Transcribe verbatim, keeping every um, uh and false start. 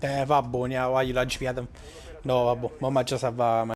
Eh, vabbè, ne ho la girato. No, vabbè, ma già salva.